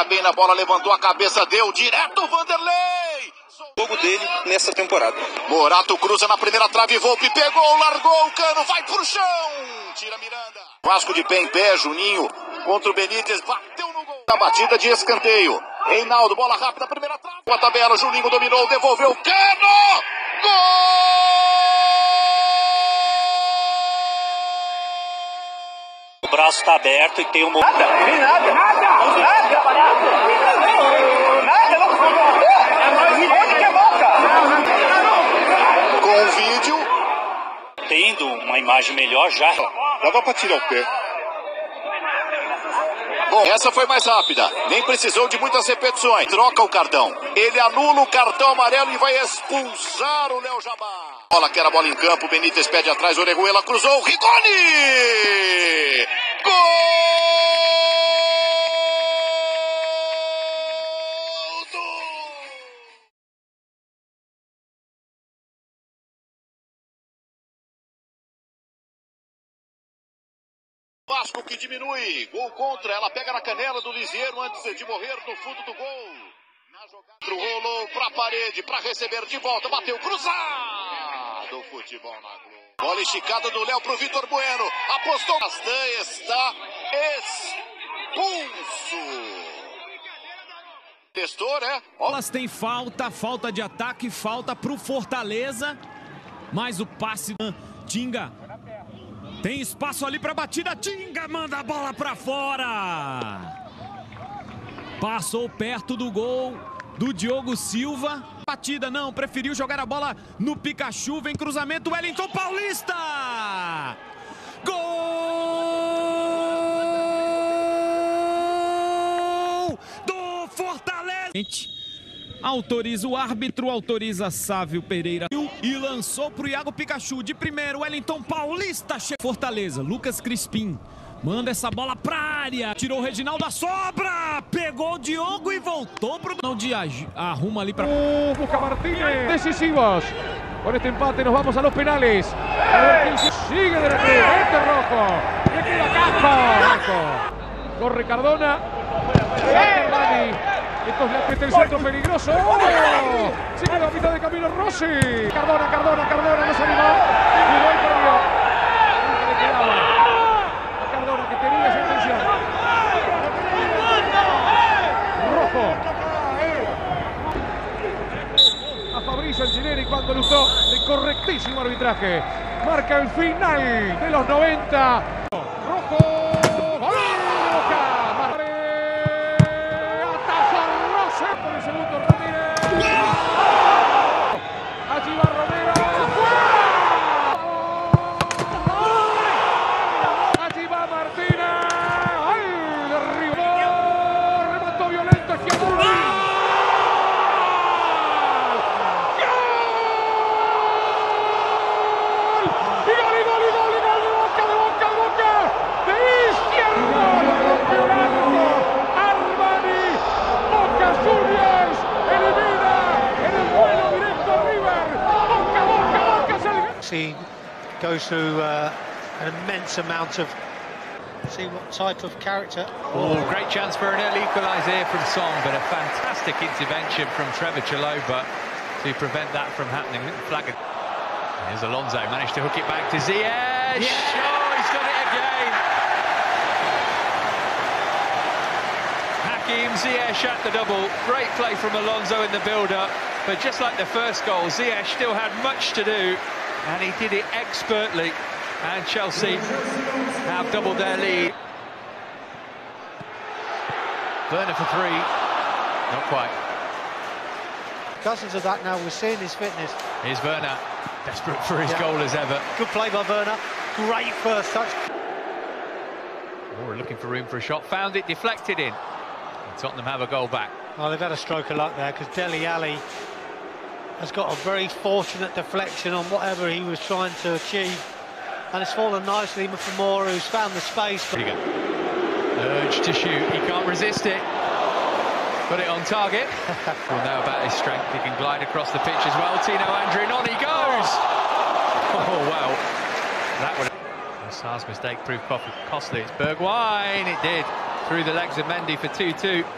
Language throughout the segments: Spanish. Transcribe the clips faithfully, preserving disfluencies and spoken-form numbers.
bem na bola, levantou a cabeça, deu direto, Vanderlei! O jogo dele nessa temporada. Morato cruza na primeira trave, Volpi pegou, largou o Cano, vai pro chão! Tira Miranda. Vasco de pé em pé, Juninho contra o Benítez, bateu no gol. Na batida de escanteio. Reinaldo, bola rápida, primeira trave. A tabela, Juninho dominou, devolveu, Cano! Gol! O braço tá aberto e tem um... Nada, nem nada, nada, nada, nada, não onde que é boca? Com o vídeo. Tendo uma imagem melhor já. Dava pra tirar o pé. Bom, essa foi mais rápida. Nem precisou de muitas repetições. Troca o cartão. Ele anula o cartão amarelo e vai expulsar o Léo Jabá. Bola que era bola em campo. Benítez pede atrás. Orejuela cruzou. Rigoni! Gol! Vasco que diminui, gol contra, ela pega na canela do Lisieiro antes de morrer no fundo do gol. Na jogada, rolou pra parede, pra receber de volta, bateu cruzado. Futebol na Globo. Bola esticada do Léo pro Vitor Bueno, apostou. Castan está expulso. Testou, né? Elas têm falta, falta de ataque, falta pro Fortaleza. Mas o passe Tinga. Tem espaço ali para batida, Tinga manda a bola para fora. Passou perto do gol do Diogo Silva. Batida não, preferiu jogar a bola no Pikachu. Vem cruzamento, Wellington Paulista. Gol do Fortaleza. Autoriza o árbitro, autoriza Sávio Pereira e lançou pro Iago Pikachu. De primeiro, Wellington Paulista. Fortaleza, Lucas Crispim manda essa bola pra área. Tirou o Reginaldo da sobra. Pegou o Diogo e voltou pro... Não, de arruma ali pra... Uh, busca Martínez. Decisivos. Con este empate nos vamos a los penales. A ver quién sigue de repente. Este Rojo. Le queda Casco. Corre Cardona. Dani. Esto es la el centro peligroso. ¡Oh! Se queda a mitad de camino Rossi. Cardona, Cardona, Cardona, no se animó. Llegó y perdió. Nunca le quedaba. A Cardona que tenía esa intención. Rojo. A Fabrizio Ancineri cuando lo usó de correctísimo arbitraje. Marca el final de los noventa. Rojo. He goes through uh, an immense amount of... See what type of character. Oh, great chance for an early equaliser here from Son, but a fantastic intervention from Trevor Chalobah to prevent that from happening. Flag. Here's Alonso, managed to hook it back to Ziyech. Yeah. Oh, he's done it again. Hakim Ziyech at the double. Great play from Alonso in the build-up, but just like the first goal, Ziyech still had much to do. And he did it expertly, and Chelsea have doubled their lead. Werner for three, not quite. Cousins of that now, we're seeing his fitness. Here's Werner, desperate for his yeah. goal as ever. Good play by Werner, great first touch. Oh, looking for room for a shot, found it, deflected in. And Tottenham have a goal back. Well, they've had a stroke of luck there, because Dele Alli has got a very fortunate deflection on whatever he was trying to achieve, and it's fallen nicely for Moore, who's found the space. There you go. Urge to shoot, he can't resist it. Got it on target. We'll know about his strength. He can glide across the pitch as well. Tino Andrew, and on he goes. Oh wow, that would. Sarr's mistake proved costly. It's Bergwijn, it did, through the legs of Mendy for two two.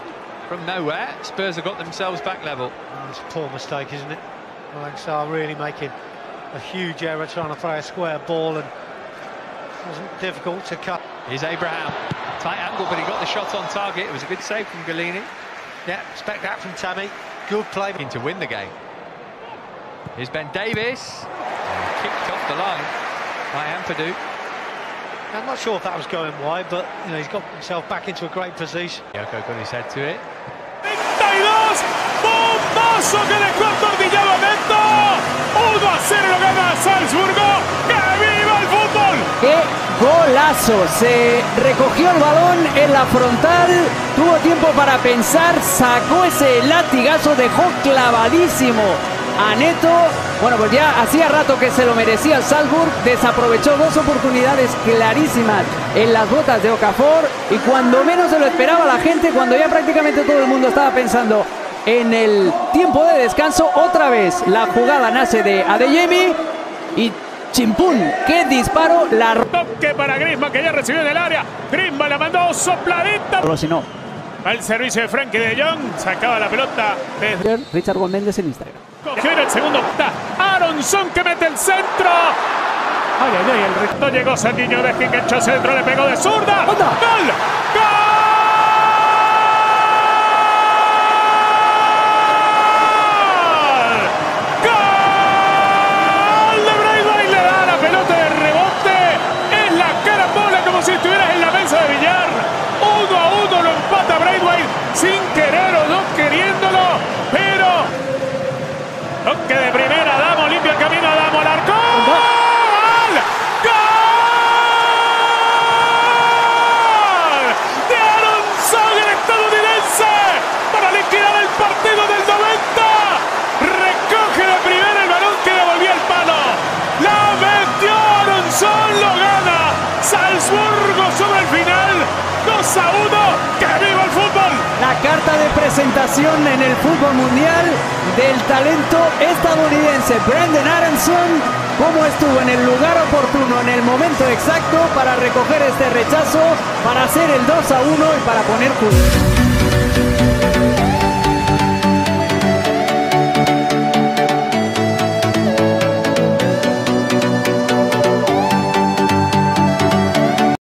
from nowhere. Spurs have got themselves back level. Oh, it's a poor mistake, isn't it? Al-Ansar really making a huge error trying to throw a square ball, and it wasn't difficult to cut. Here's Abraham. Tight angle, but he got the shot on target. It was a good save from Galini. Yeah, expect that from Tammy. Good play. To win the game. Here's Ben Davis. Kicked off the line by Ampadu. I'm not sure if that was going wide, but you know, he's got himself back into a great position. Yoko got his head to it. treinta y dos, bombazo que dejó Tortillado Neto. uno a cero lo gana Salzburgo. ¡Que viva el fútbol! ¡Qué golazo! Se recogió el balón en la frontal, tuvo tiempo para pensar, sacó ese latigazo, dejó clavadísimo a Neto. Bueno, pues ya hacía rato que se lo merecía el Salzburg, desaprovechó dos oportunidades clarísimas en las botas de Okafor, y cuando menos se lo esperaba la gente, cuando ya prácticamente todo el mundo estaba pensando en el tiempo de descanso, otra vez la jugada nace de Adeyemi y chimpún, qué disparo, la toque para Griezmann, que ya recibió en el área. Griezmann la mandó sopladita. Pero si no, al servicio de Frenkie de Jong, sacaba la pelota desde Richard Gómez en Instagram. cogió en el segundo. Aronson que mete el centro. Ay, ay, ay, el resto llegó Sandiño, de que enganchó centro, le pegó de zurda. ¡Gol! ¡Gol! Si estuvieras en la mesa de billar, uno a uno lo empata Braithwaite, sin querer o no queriéndolo, pero toque de primera, Adamo limpia el camino, Adamo al arco. ¡Gol! ¡Gol! De Aronson, el estadounidense, para liquidar el partido del noventa. Recoge de primera el balón que devolvía el palo. La metió Aronson, lo gana Salzburgo sobre el final, dos a uno, ¡que viva el fútbol! La carta de presentación en el fútbol mundial del talento estadounidense Brenden Aronson, cómo estuvo en el lugar oportuno, en el momento exacto para recoger este rechazo, para hacer el dos a uno y para poner puntos.